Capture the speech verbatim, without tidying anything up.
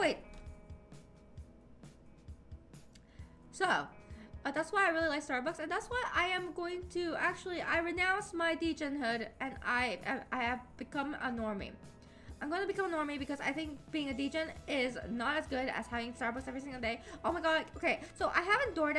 wait. So, uh, that's why I really like Starbucks, and that's why I am going to actually I renounce my degenhood and I I have become a normie. I'm going to become a normie because I think being a degen is not as good as having Starbucks every single day. Oh my god. Okay, so I haven't DoorDash